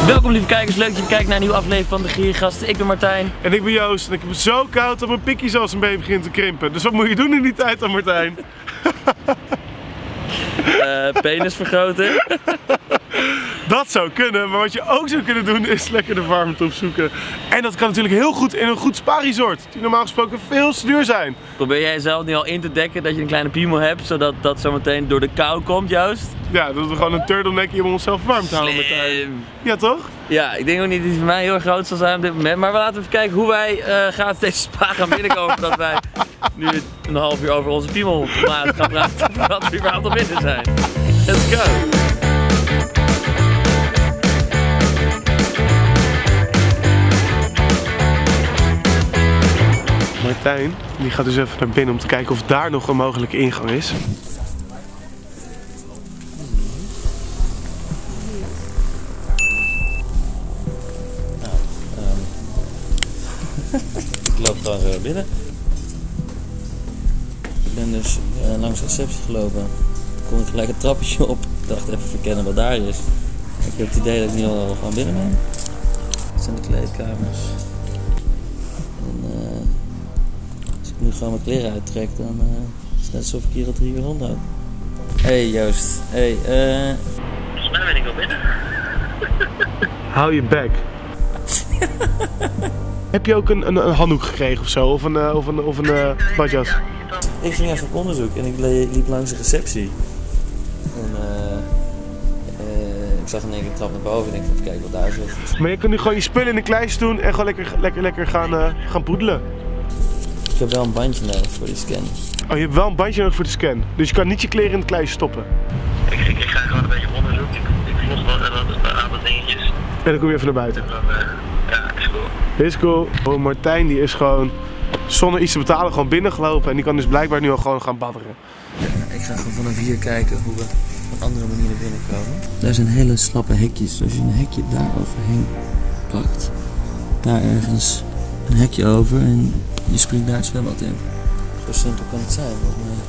Welkom lieve kijkers, leuk dat je kijkt naar een nieuwe aflevering van de Giergasten. Ik ben Martijn. En ik ben Joost en ik heb het zo koud dat mijn pikkie zelfs een beetje begint te krimpen. Dus wat moet je doen in die tijd dan, Martijn? Penis vergroten. Dat zou kunnen, maar wat je ook zou kunnen doen is lekker de warmte opzoeken. En dat kan natuurlijk heel goed in een goed spa-resort, die normaal gesproken veel te duur zijn. Probeer jij zelf nu al in te dekken dat je een kleine piemel hebt, zodat dat zometeen door de kou komt, Joost? Ja, dat we gewoon een turtleneckje om onszelf warm te houden, Martijn. Ja, toch? Ja, ik denk ook niet dat die voor mij heel erg groot zal zijn op dit moment. Maar we laten even kijken hoe wij gratis deze spa gaan binnenkomen. Voordat wij nu een half uur over onze piemel gaan praten. Voordat we überhaupt al binnen zijn. Let's go! Martijn, die gaat dus even naar binnen om te kijken of daar nog een mogelijke ingang is. Ik loop gewoon zo binnen. Ik ben dus langs de receptie gelopen. Kom ik gelijk het trappetje op. Ik dacht even verkennen wat daar is. Ik heb het idee dat ik nu al gewoon binnen ben. Dit zijn de kleedkamers. En als ik nu gewoon mijn kleren uittrek, dan is het net alsof ik hier al 3 uur rondhoud. Hey Joost. Hey, volgens mij ben ik al binnen. Hou je bek. Heb je ook een handdoek gekregen of zo? Of een badjas? Ik ging even op onderzoek en ik liep langs de receptie. En ik zag in één keer de trap naar boven en ik dacht even kijken wat daar zit. Maar je kunt nu gewoon je spullen in de kluis doen en gewoon lekker gaan poedelen. Ik heb wel een bandje nodig voor die scan. Oh, je hebt wel een bandje nodig voor de scan. Dus je kan niet je kleren in de kluis stoppen. Ik ga gewoon een beetje op onderzoek. Ik vlog wel een aantal dingetjes. En dan kom je even naar buiten. En dan, ja, is cool. Is cool. Oh, Martijn die is gewoon zonder iets te betalen gewoon binnengelopen. En die kan dus blijkbaar nu al gewoon gaan badderen. Ja, ik ga gewoon vanaf hier kijken hoe we op een andere manier binnenkomen. Daar zijn hele slappe hekjes. Als je een hekje daar overheen plakt, daar ergens een hekje over en je springt daar het zwembad in. Zo simpel kan het zijn, volgens mij.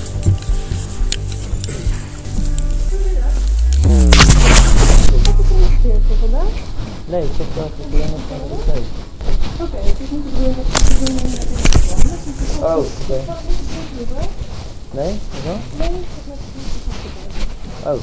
Nee, ik zeg wel dat ik alleen nog naar de wc. Oké, het is niet de bedoeling dat je doen in Oh, oké. Nee? Wel? Nee, dat is Oh,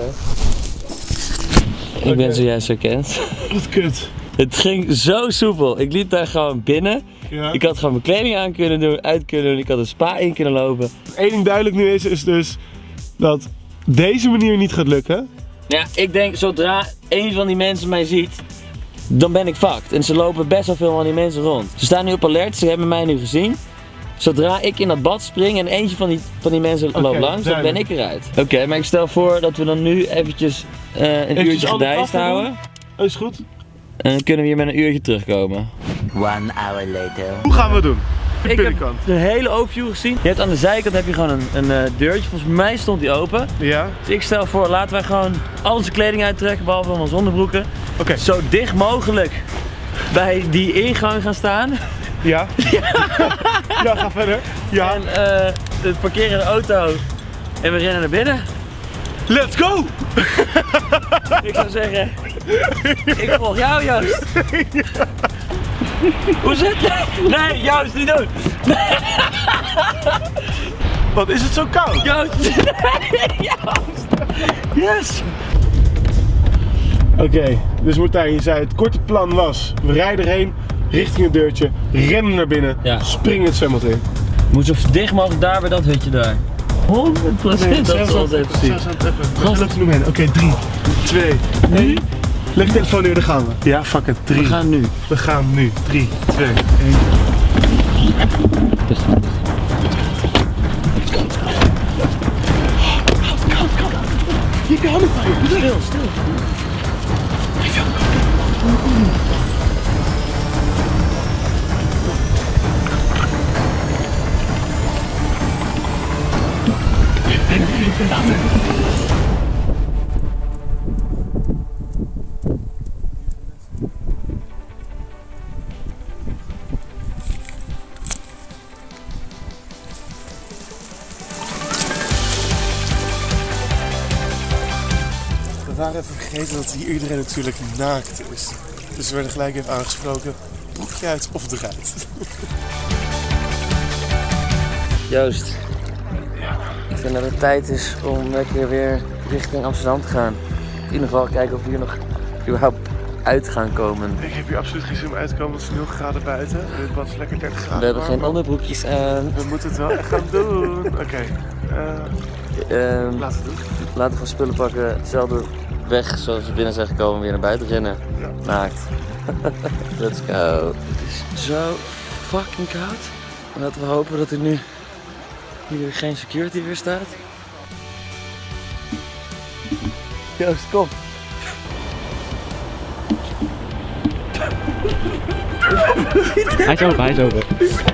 oké. Ik ben zojuist herkend. Wat kut. Het ging zo soepel. Ik liep daar gewoon binnen. Ja. Ik had gewoon mijn kleding aan kunnen doen, uit kunnen doen. Ik had een spa in kunnen lopen. Eén ding duidelijk nu is dus dat deze manier niet gaat lukken. Ja, ik denk zodra een van die mensen mij ziet, dan ben ik fucked. En ze lopen best wel veel van die mensen rond. Ze staan nu op alert, ze hebben mij nu gezien. Zodra ik in dat bad spring en eentje van die mensen loopt langs, dan ben ik eruit. Oké, maar ik stel voor dat we dan nu eventjes een uurtje gedijst houden. Oh, is goed. En dan kunnen we hier met een uurtje terugkomen. 1 hour later. Hoe gaan we het doen? Ik heb de hele overview gezien. Je hebt aan de zijkant heb je gewoon een deurtje. Volgens mij stond die open. Ja. Dus ik stel voor, laten wij gewoon al onze kleding uittrekken, behalve onze onderbroeken. Oké. Zo dicht mogelijk bij die ingang gaan staan. Ja. Ja, ga verder. Ja. En het parkeren in de auto. En we rennen naar binnen. Let's go! Ik zou zeggen, ik volg jou, Joost. Hoe zit het? Nee, Joost, niet doen. Wat is het zo koud? Joost. Nee, Joost. Yes. Oké, dus Martijn, je zei het korte plan was, we rijden erheen, richting het deurtje, rennen naar binnen, Ja. springen het zwembad in. Moet zo dicht mogelijk daar bij dat hutje daar. 100%. Dat is wel even zien. Gast, laten we hem heen. Oké, 3, 2, 1. Leg je telefoon neer, daar gaan we. Ja, fuck it. 3. We gaan nu. We gaan nu. 3, 2, 1. Koud. Je kan het bij je. Stil. waren even vergeten dat hier iedereen natuurlijk naakt is. Dus we werden gelijk even aangesproken. Broekje uit of eruit. Joost, ik vind dat het tijd is om lekker weer richting Amsterdam te gaan. In ieder geval kijken of we hier nog überhaupt uit gaan komen. Ik heb hier absoluut geen zin om uit te komen, want het is 0 graden buiten. En het bad is lekker 30 graden. We hebben geen warm. onderbroekjes aan. We moeten het wel echt gaan doen. Oké. Laten we het doen. Laten we gewoon spullen pakken, hetzelfde weg zoals we binnen zijn gekomen, weer naar buiten rennen. Ja. Naakt. Let's go. Het is zo fucking koud. Laten we hopen dat er nu hier geen security weer staat. Joost, kom. Hij is open, hij is open.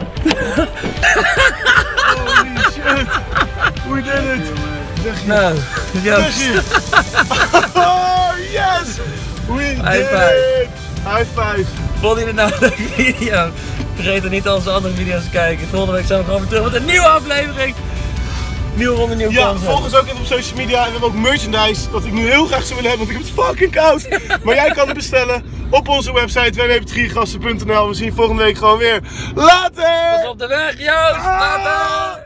Holy shit. We did it. Nou, Joost. Oh yes. We High did five. it. High five. Vond je dit nou een leuke video? Vergeet dan niet onze andere video's te kijken. Volgende week zijn we gewoon weer terug met een nieuwe aflevering. Nieuwe ronde, nieuwe Ja, kansen. volg ons ook even op social media. En we hebben ook merchandise, dat ik nu heel graag zou willen hebben, want ik heb het fucking koud. Maar jij kan het bestellen op onze website www.giergasten.nl. We zien je volgende week gewoon weer. Later! Pas op de weg, Joost! Later!